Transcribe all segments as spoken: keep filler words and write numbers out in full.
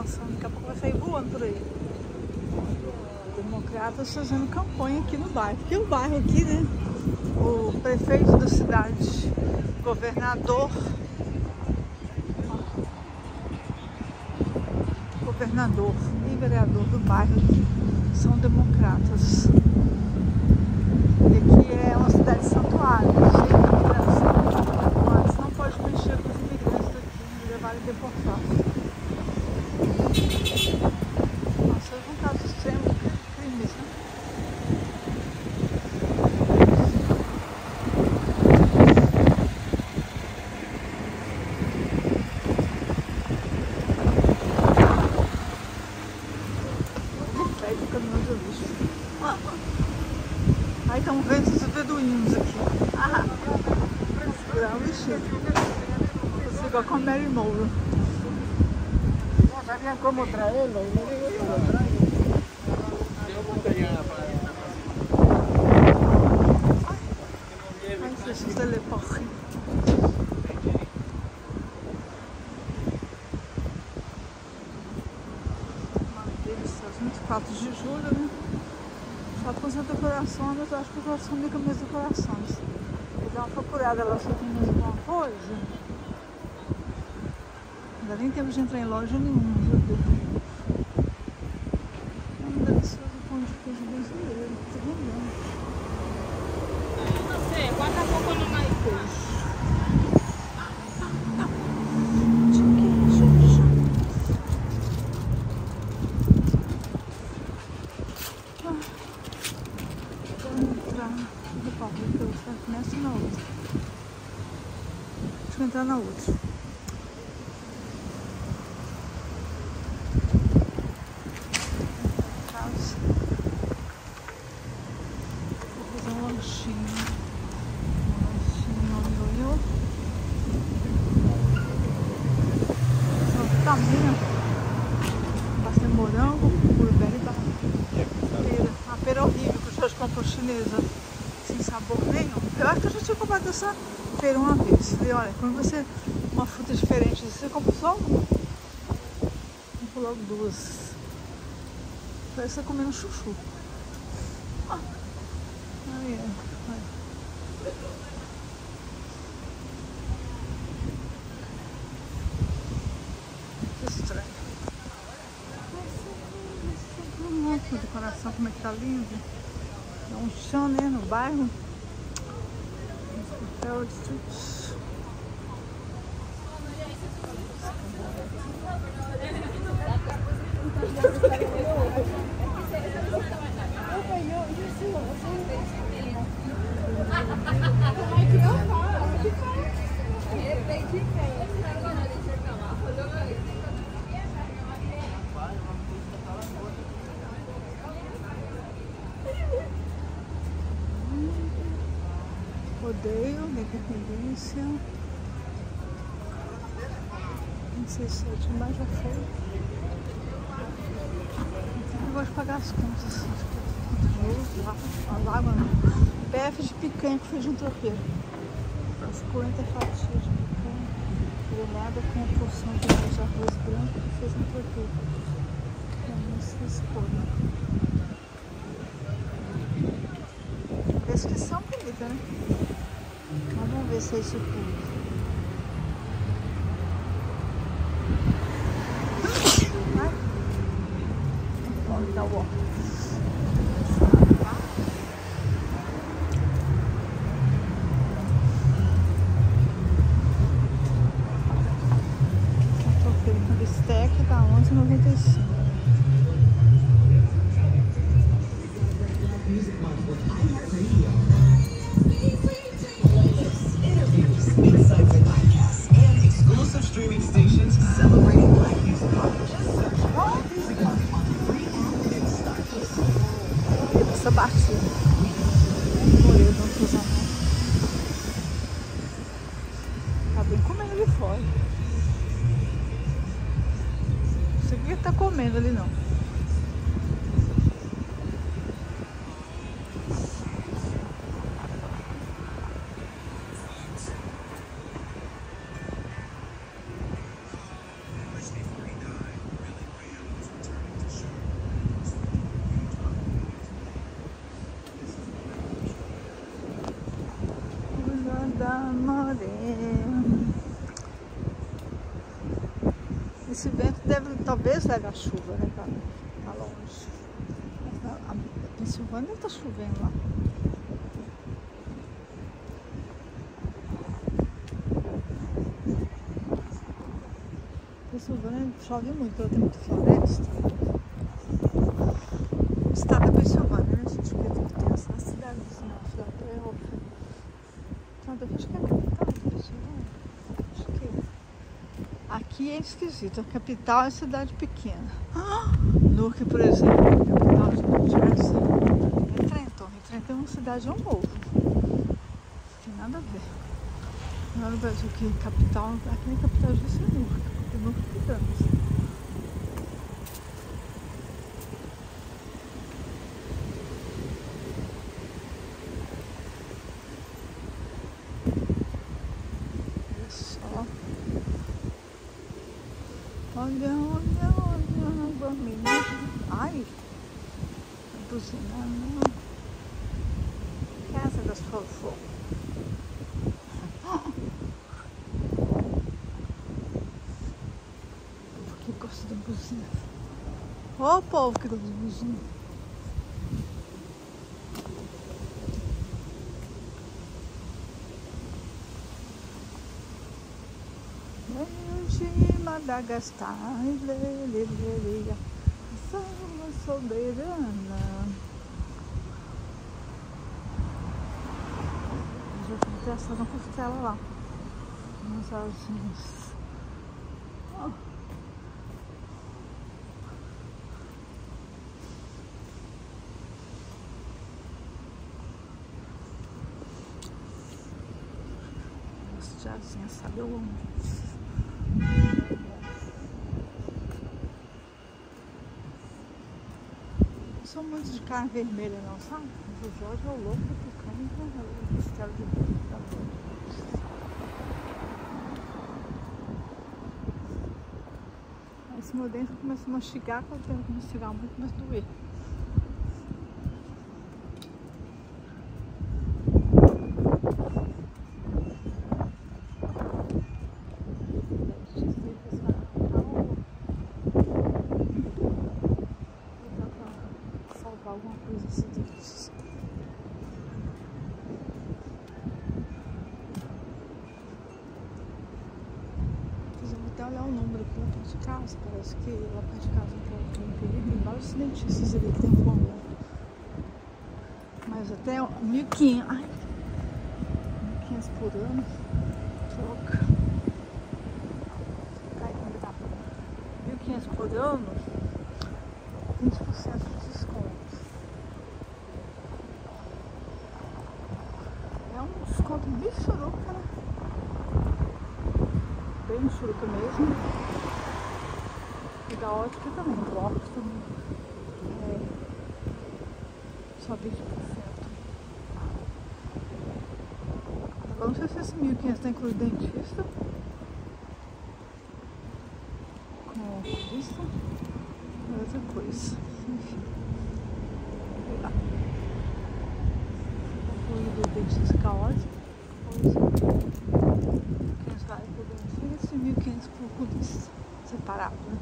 mansão, daqui a pouco vai sair voando por aí. Democratas fazendo campanha aqui no bairro. Porque o bairro aqui, né? O prefeito da cidade, governador, governador e vereador do bairro são democratas. E aqui é uma cidade santuária, cheia de imigração, mas não pode mexer com os imigrantes daqui e levar e deportar. Nossa, é um caso extremo de crimes, né? Aí estão vendo os beduínos aqui. Ah, segurar o vestido. Você igual com a Mary Moura. No sabían cómo traerlo. Ai, deixa eu teleportar. vinte e quatro de julho, né? Só com as decorações, mas eu acho que eu gosto comigo com as decorações. Vou dar uma procurada lá se tem mais alguma coisa. Não dá nem tempo de entrar em loja nenhuma, viu? É um delicioso pão de queijo brasileiro, tá vendo? Não sei, quanto a pouco não mais Queijo. Começa na outra. Deixa eu entrar na outra. Casa. Vou fazer um lanchinho. Um lanchinho no ioiô. Essa tamanha. Bastante morango, blueberry e batata. Pera. Uma pera horrível que o Jorge comprou chinesa. Sem sabor nenhum. Eu acho que eu já tinha comprado essa pera uma vez. Falei, olha, quando você uma fruta diferente, você compra só uma. Comprou logo duas. Parece que você tá comendo chuchu. Ah. Ai, ai, ai. Que estranho. Nossa, a decoração, como é que tá lindo. Dá um chão, né, no bairro. Pearl Street. Rodeio da Independência. vinte e seis de maio já foi. Eu gosto de pagar as contas. As águas, P F de picanha que fez de um tropeiro. As quarenta fatias de picanha. Grelhada com a porção de arroz branco que fez um tropeiro. Então, essa escolha. Descrição bonita, né? Mas vamos ver se é isso tudo. Vai. Pode dar o ó. Tô feito bistec, tá onze e noventa e cinco. Streaming stations celebrating Black Music Month. Essa batida. Morreu, não tô usando. Tá bem comendo ali fora. Você que tá comendo ali não. Esse vento deve, talvez leve a chuva, né? Tá, tá longe. A, a Pensilvânia tá chovendo lá. Pensilvânia chove muito, ela tem muita floresta. O estado da Pensilvânia, né, gente? Porque tem essa cidade, assim, Filadélfia. Filadélfia, acho que é a capital da Pensilvânia. Acho que é. Aqui é esquisito, a capital é cidade pequena. Newark, por exemplo, a capital de New Jersey é Trenton. E Trenton é uma cidade ao novo. Não tem nada a ver. Não é no Brasil que capital, aqui é a capital de Newark. Newark é grande. Olha, olha, olha, olha, menina. Ai, buzinando. Casa das fofo. Que gosta de buzina. Ó, o povo que gosta de buzina. De Madagascar, lelelelelea, sou uma soberana. Já fiz essa na costela lá, umas asinhas. Oh. Gosto de asinha, sabe? Eu amo. Não sou muito de carne vermelha não, sabe? Mas o Jorge é o louco de carne vermelha, costela de boi. Esse meu dente começa a mastigar, quando eu começo a mastigar muito, começa a doer. Alguma coisa assim deles. Eu vou até olhar o número aqui lá perto de casa. Parece que lá perto de casa tem um perigo. Tem vários dentistas ali que tem problema. Mas até mil e quinhentos. Ai, mil e quinhentos por ano. Troca. Cai como tá. mil e quinhentos por ano. vinte por cento de desconto. Um desconto bem churuca, né? Bem churuca mesmo. E da ótica também, do óculos também. É, só vinte por cento. Agora não sei se esse mil e quinhentos está incluído dentista. Com oculista. É outra coisa. Enfim. Lá. Do dentista caótico, quinhentos reais por dentista e mil e quinhentos por oculista, separado, né?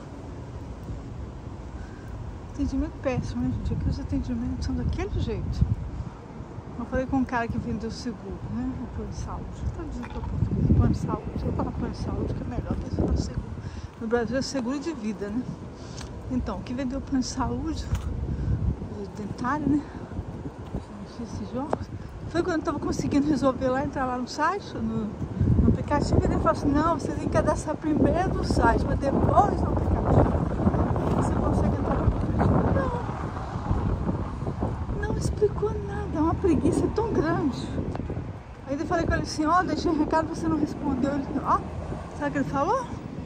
Atendimento péssimo, né, gente? Aqui os atendimentos são daquele jeito. Eu falei com um cara que vendeu seguro, né? O plano de saúde. Eu dizendo que é português, plano de saúde. Eu falo plano de saúde que é melhor que você falar seguro. No Brasil é seguro de vida, né? Então, quem vendeu o plano de saúde, dentário, né? Esses jogos. Foi quando eu estava conseguindo resolver lá, entrar lá no site, no, no aplicativo, e ele falou assim, não, você tem que cadastrar primeiro no site, mas depois no aplicativo você consegue entrar no aplicativo. Não, não explicou nada, é uma preguiça tão grande. Aí eu falei com ele assim, ó, oh, deixei recado, você não respondeu. Ele, ó, oh, sabe o que ele falou?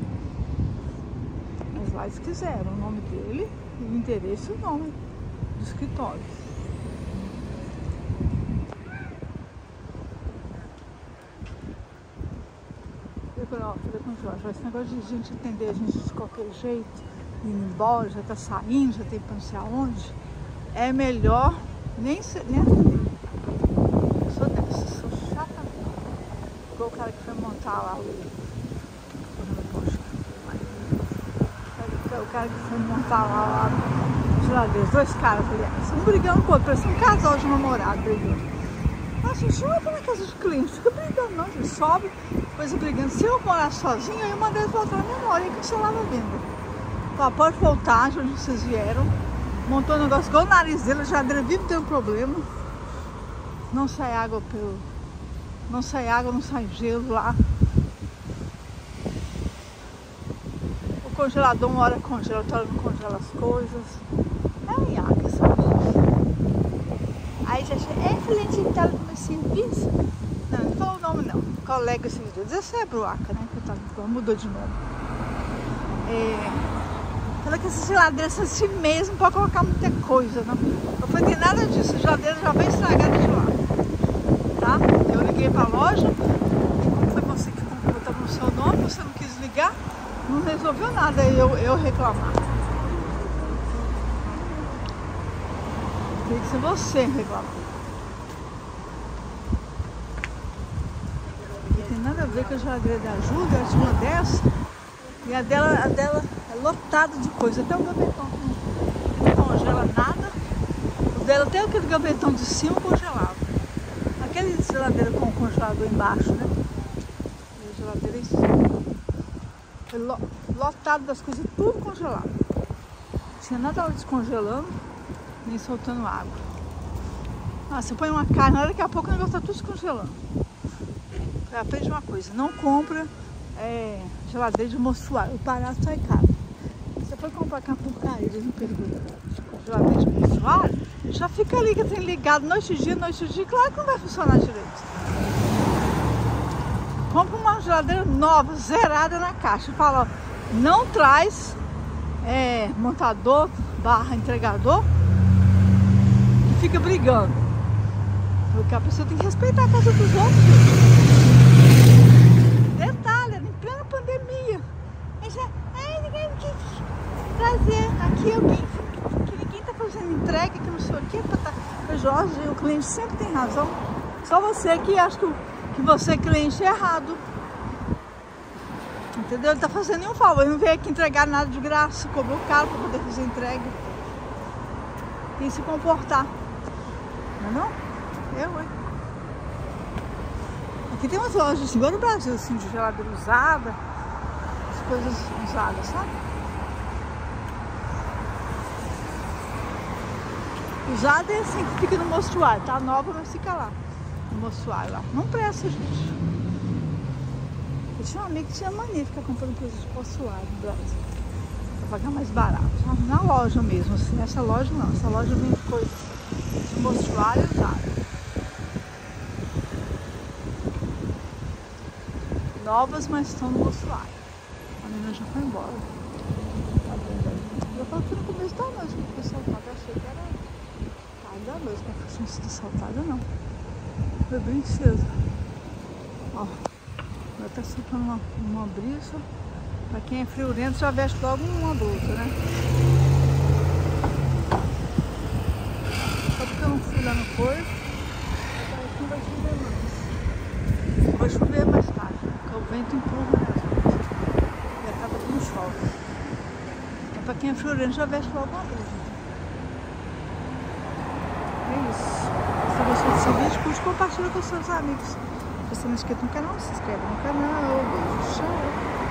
Mas lá eles quiseram o nome dele, o endereço e o nome do escritório. Ó, falei com o Jorge, esse negócio de gente atender a gente de qualquer jeito, indo embora, já tá saindo, já tem pra não sei aonde, é melhor nem, nem atender. Eu sou dessa, sou chata. Igual o cara que foi montar lá o... caras que foram montar lá, lá na geladeira. Dois caras, aliás. Um brigando com o outro, parece um casal de namorado brigando. Nossa, gente, não entra na casa de cliente, fica brigando não, gente. Sobe, depois brigando. Se eu morar sozinha, eu mandei eles voltar na memória e cancelava a venda. Ó, pode voltar de onde vocês vieram. Montou um negócio igual o nariz dele, a geladeira vive tendo problema. Não sai água pelo. Não sai água, não sai gelo lá. O congelador uma hora congela, outra hora não congela as coisas. É um iaca, sabe? Aí já chega, é cliente de tela do meu serviço. Não, não falou o nome não. Colega esses dias. Esse é Bruaca, né? Que mudou de nome. É. Fala que essa geladeira é assim mesmo, pode colocar muita coisa, não. Eu falei, tem nada disso, a geladeira já vem estragada de lá. Tá? Eu liguei pra loja, como foi você que botou no seu nome, você não quis ligar, não resolveu nada eu, eu reclamar. Tem que ser você reclamar. E tem nada a ver com a geladeira da ajuda, ela tinha uma dessa, e a dela, a dela é lotada de coisa, até o gavetão não congela nada. O dela, até aquele gavetão de cima congelava. Aquele geladeira com o congelador embaixo, né? E a geladeira em cima. Foi lotado das coisas, tudo congelado. Não tinha nada descongelando, nem soltando água. Ah, você põe uma carne, daqui a pouco o negócio está tudo descongelando. Aprende uma coisa, não compra é, geladeira de mostruário, o barato sai caro. Você foi comprar com a porcaria, eles não perguntam. Geladeira de mostruário, já fica ali que tem ligado noite e dia, noite e dia, claro que não vai funcionar direito. Compra uma geladeira nova, zerada na caixa. Fala, ó, não traz é, montador barra entregador que fica brigando. Porque a pessoa tem que respeitar a casa dos outros. Detalhe, em plena pandemia. Aí já, ai, ninguém quer trazer aqui alguém que ninguém está fazendo entrega, que não sei o que. Tá, tá. Jorge, o cliente sempre tem razão. Só você que acha que, que você, cliente, é errado. Entendeu? Ele tá fazendo nenhum favor. Ele não veio aqui entregar nada de graça, cobrou caro para poder fazer entrega. Tem que se comportar. Não é não? Eu, hein? Aqui tem umas lojas assim, igual no Brasil, assim, de geladeira usada, as coisas usadas, sabe? Usada é assim que fica no mostruário, tá nova, mas fica lá, no mostruário lá. Não presta, gente. Eu tinha um amigo que tinha mania de ficar comprando coisas de mostruário no Brasil, pra pagar mais barato, sabe? Na loja mesmo, assim, essa loja não, essa loja vende coisas de mostruário usada. Novas, mas estão no mostruário. A menina já foi embora. Tá vendo aí? Eu falei que no começo da noite que eu fui assaltada, eu achei que era tarde da noite, mas não tinha sido assaltada não. Foi bem cedo. Ó, ela tá soltando uma, uma brisa. Pra quem é friorento já veste logo uma blusa, né? Só porque eu não fui lá no coisa, parece que não vai chover mais. Vai chover mais tarde. O vento empurra nas coisas e acaba que não chove. Então, para quem é friorento já veste logo uma blusa. É isso. Se você gostou desse vídeo, curte e compartilha com seus amigos. Se você não é inscrito no canal, se inscreve no canal. Beijo, tchau.